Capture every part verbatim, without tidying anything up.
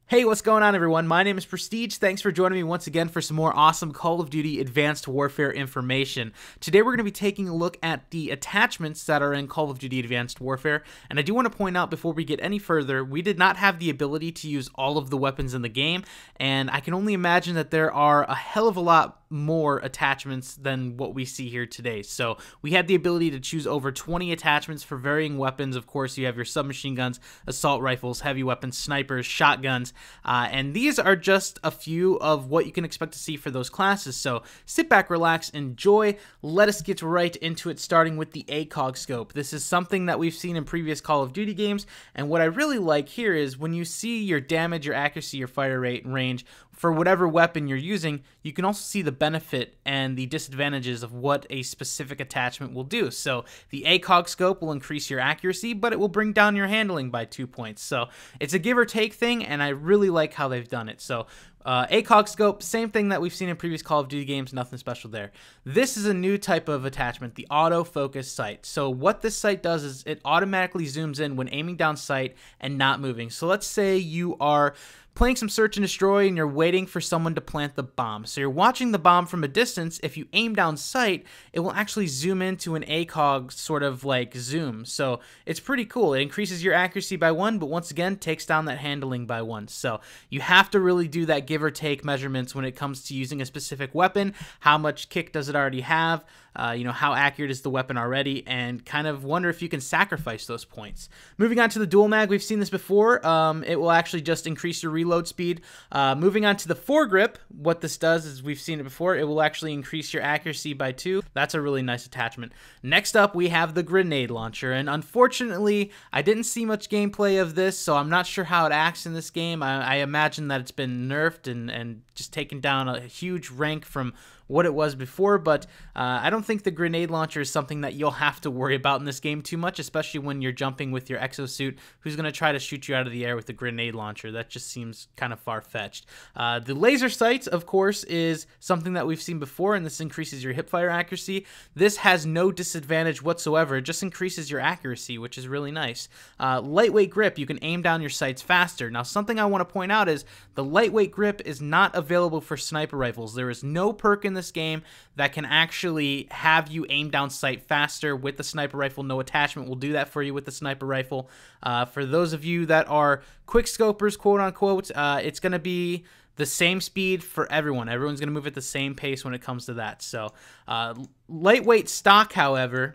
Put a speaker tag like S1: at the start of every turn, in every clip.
S1: Hey, what's going on, everyone? My name is Prestige. Thanks for joining me once again for some more awesome Call of Duty Advanced Warfare information. Today we're going to be taking a look at the attachments that are in Call of Duty Advanced Warfare, and I do want to point out before we get any further, we did not have the ability to use all of the weapons in the game, and I can only imagine that there are a hell of a lot more attachments than what we see here today. So we had the ability to choose over twenty attachments for varying weapons. Of course, you have your submachine guns, assault rifles, heavy weapons, snipers, shotguns, uh, and these are just a few of what you can expect to see for those classes. So sit back, relax, enjoy. Let us get right into it, starting with the ACOG scope. This is something that we've seen in previous Call of Duty games, and what I really like here is when you see your damage, your accuracy, your fire rate, and range for whatever weapon you're using, you can also see the benefit and the disadvantages of what a specific attachment will do. So the ACOG scope will increase your accuracy, but it will bring down your handling by two points. So it's a give or take thing, and I really like how they've done it. So uh, ACOG scope, same thing that we've seen in previous Call of Duty games, nothing special there. This is a new type of attachment, the autofocus sight. So what this sight does is it automatically zooms in when aiming down sight and not moving. So let's say you are playing some search and destroy and you're waiting for someone to plant the bomb. So you're watching the bomb from a distance. If you aim down sight, it will actually zoom into an ACOG sort of like zoom. So it's pretty cool. It increases your accuracy by one, but once again, takes down that handling by one. So you have to really do that give or take measurements when it comes to using a specific weapon. How much kick does it already have? Uh, you know, how accurate is the weapon already, and kind of wonder if you can sacrifice those points. Moving on to the dual mag, we've seen this before. Um, it will actually just increase your reload speed. Uh, moving on to the foregrip, what this does is we've seen it before. It will actually increase your accuracy by two. That's a really nice attachment. Next up, we have the grenade launcher, and unfortunately, I didn't see much gameplay of this, so I'm not sure how it acts in this game. I, I imagine that it's been nerfed and, and just taken down a huge rank from what it was before, but uh, I don't think the grenade launcher is something that you'll have to worry about in this game too much, especially when you're jumping with your exosuit. Who's going to try to shoot you out of the air with a grenade launcher? That just seems kind of far-fetched. Uh, the laser sight, of course, is something that we've seen before, and this increases your hipfire accuracy. This has no disadvantage whatsoever. It just increases your accuracy, which is really nice. Uh, lightweight grip, you can aim down your sights faster. Now, something I want to point out is the lightweight grip is not available for sniper rifles. There is no perk in this game that can actually have you aim down sight faster with the sniper rifle. No attachment will do that for you with the sniper rifle. Uh, for those of you that are quick scopers, quote unquote, uh, it's going to be the same speed for everyone. Everyone's going to move at the same pace when it comes to that. So uh, lightweight stock, however,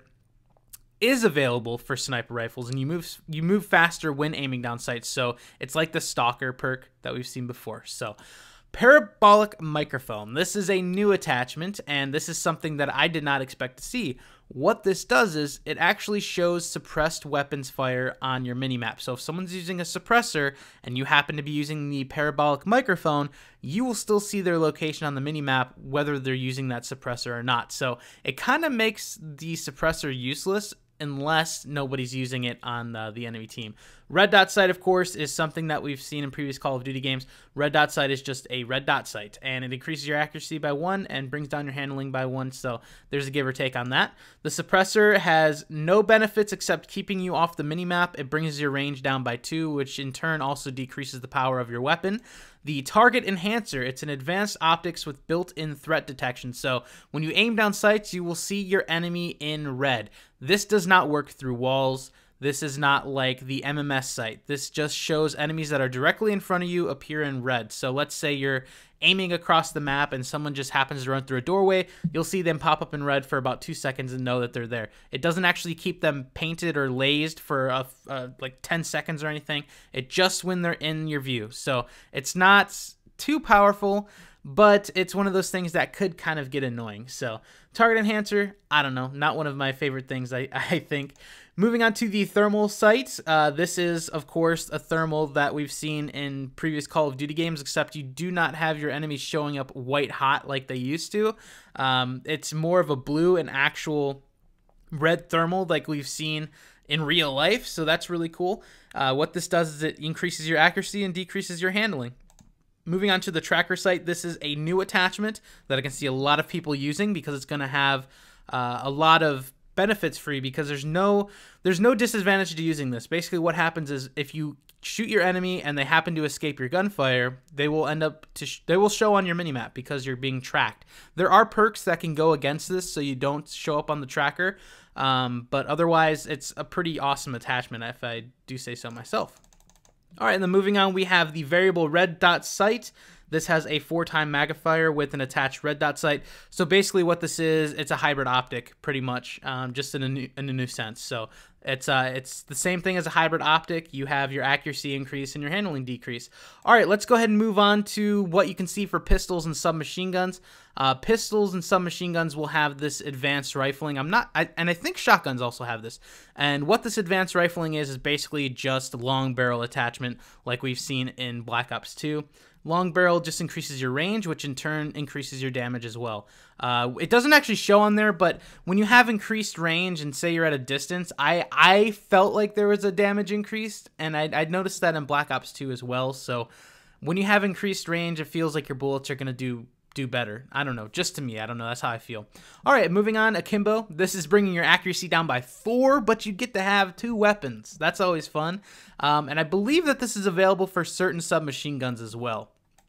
S1: is available for sniper rifles, and you move you move faster when aiming down sights. So it's like the stalker perk that we've seen before. So parabolic microphone. This is a new attachment, and this is something that I did not expect to see. What this does is it actually shows suppressed weapons fire on your minimap. So if someone's using a suppressor and you happen to be using the parabolic microphone, you will still see their location on the minimap whether they're using that suppressor or not. So it kind of makes the suppressor useless unless nobody's using it on uh, the enemy team. Red dot sight, of course, is something that we've seen in previous Call of Duty games. Red dot sight is just a red dot sight, and it increases your accuracy by one and brings down your handling by one, so there's a give or take on that. The suppressor has no benefits except keeping you off the minimap. It brings your range down by two, which in turn also decreases the power of your weapon. The target enhancer, it's an advanced optics with built-in threat detection, so when you aim down sights, you will see your enemy in red. This does not work through walls. This is not like the M M S sight. This just shows enemies that are directly in front of you appear in red. So let's say you're aiming across the map and someone just happens to run through a doorway, you'll see them pop up in red for about two seconds and know that they're there. It doesn't actually keep them painted or lased for a, uh, like ten seconds or anything. It just when they're in your view. So it's not too powerful, but it's one of those things that could kind of get annoying. So target enhancer, I don't know, not one of my favorite things, I, I think. Moving on to the thermal sight, uh, this is, of course, a thermal that we've seen in previous Call of Duty games, except you do not have your enemies showing up white hot like they used to. Um, it's more of a blue and actual red thermal like we've seen in real life, so that's really cool. Uh, what this does is it increases your accuracy and decreases your handling. Moving on to the tracker sight, this is a new attachment that I can see a lot of people using because it's going to have uh, a lot of benefits for you, because there's no there's no disadvantage to using this. Basically what happens is if you shoot your enemy and they happen to escape your gunfire, they will end up to sh they will show on your minimap because you're being tracked. There are perks that can go against this so you don't show up on the tracker, um, but otherwise it's a pretty awesome attachment if I do say so myself. All right, and then moving on, we have the variable red dot sight. This has a four-time magnifier with an attached red dot sight. So basically what this is, it's a hybrid optic pretty much, um, just in a, new, in a new sense. So it's uh, it's the same thing as a hybrid optic. You have your accuracy increase and your handling decrease. All right, let's go ahead and move on to what you can see for pistols and submachine guns. Uh, pistols and submachine guns will have this advanced rifling. I'm not, I, and I think shotguns also have this. And what this advanced rifling is, is basically just long barrel attachment like we've seen in Black Ops two. Long barrel just increases your range, which in turn increases your damage as well. Uh, it doesn't actually show on there, but when you have increased range and say you're at a distance, I, I felt like there was a damage increase, and I, I noticed that in Black Ops two as well. So when you have increased range, it feels like your bullets are going to do do better. I don't know, just to me, I don't know, that's how I feel. All right, moving on, akimbo. This is bringing your accuracy down by four, but you get to have two weapons. That's always fun. Um, and I believe that this is available for certain submachine guns as well.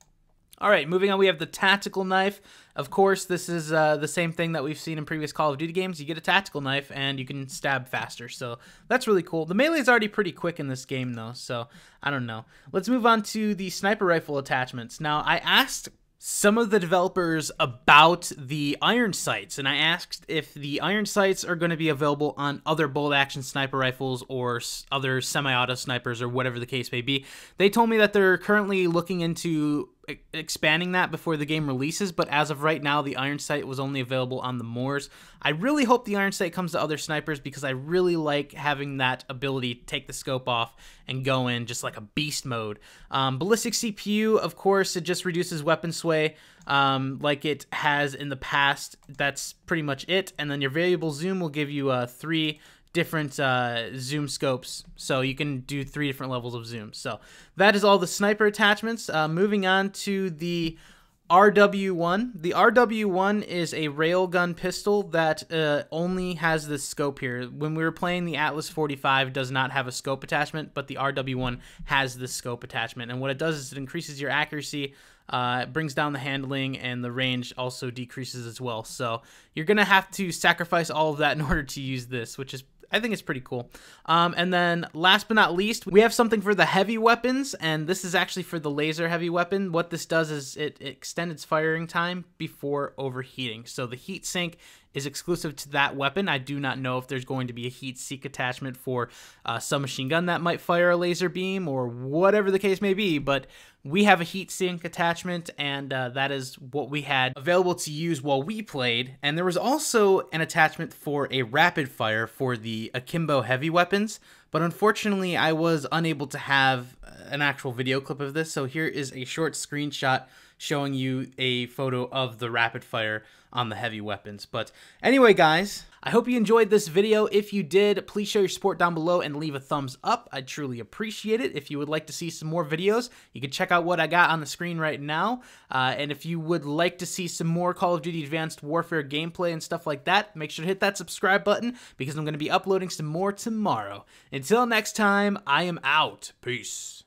S1: All right, moving on, we have the tactical knife. Of course, this is uh, the same thing that we've seen in previous Call of Duty games. You get a tactical knife, and you can stab faster, so that's really cool. The melee is already pretty quick in this game, though, so I don't know. Let's move on to the sniper rifle attachments. Now, I asked some of the developers about the iron sights, and I asked if the iron sights are going to be available on other bolt-action sniper rifles or other semi-auto snipers or whatever the case may be. They told me that they're currently looking into expanding that before the game releases, but as of right now, the iron sight was only available on the Moors. I really hope the iron sight comes to other snipers because I really like having that ability to take the scope off and go in just like a beast mode. Um, ballistic C P U, of course, it just reduces weapon sway um, like it has in the past. That's pretty much it. And then your variable zoom will give you uh, three different uh, zoom scopes, so you can do three different levels of zoom. So that is all the sniper attachments. Uh, moving on to the R W one. The R W one is a railgun pistol that uh, only has this scope here. When we were playing, the Atlas forty-five does not have a scope attachment, but the R W one has this scope attachment. And what it does is it increases your accuracy, uh, it brings down the handling, and the range also decreases as well. So you're going to have to sacrifice all of that in order to use this, which is I think it's pretty cool. Um, and then last but not least, we have something for the heavy weapons, and this is actually for the laser heavy weapon. What this does is it, it extends its firing time before overheating. So the heat sink is exclusive to that weapon. I do not know if there's going to be a heat sink attachment for a submachine gun that might fire a laser beam or whatever the case may be, but we have a heat sink attachment, and uh, that is what we had available to use while we played. And there was also an attachment for a rapid fire for the akimbo heavy weapons, but unfortunately I was unable to have an actual video clip of this, so here is a short screenshot showing you a photo of the rapid fire on the heavy weapons. But anyway, guys, I hope you enjoyed this video. If you did, please show your support down below and leave a thumbs up. I'd truly appreciate it. If you would like to see some more videos, you can check out what I got on the screen right now. Uh, and if you would like to see some more Call of Duty Advanced Warfare gameplay and stuff like that, make sure to hit that subscribe button because I'm going to be uploading some more tomorrow. Until next time, I am out. Peace.